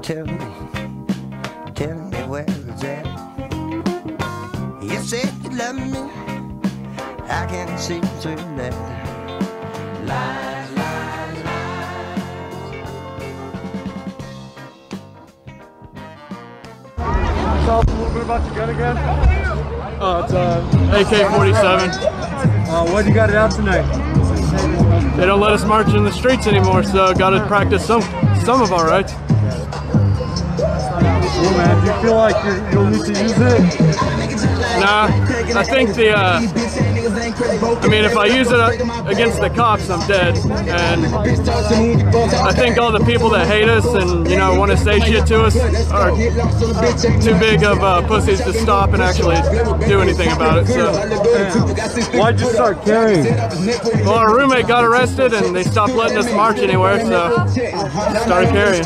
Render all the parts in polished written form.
tell me where it's at. You said you love me, I can't see through that. Lies, lies, lies. Tell us a little bit about your gun again. It's AK-47. What you got it out tonight? They don't let us march in the streets anymore, so got to practice some of our rights. Cool, man. Do you feel like you'll need to use it? Nah, I think I mean, if I use it against the cops, I'm dead. And I think all the people that hate us and, you know, want to say shit to us are too big of pussies to stop and actually do anything about it. So, why'd you start carrying? Well, our roommate got arrested and they stopped letting us march anywhere, so started carrying.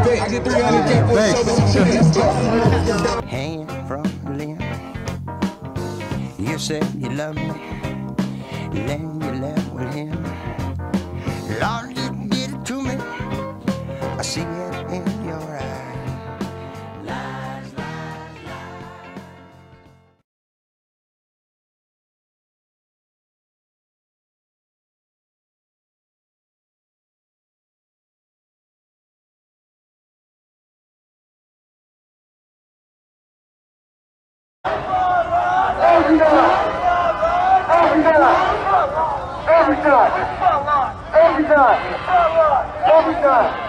Hanging from the limb. You said you loved me, then you left with him. Lord, you did it to me. I see it in your eyes. Lies, lies, lies. Every time.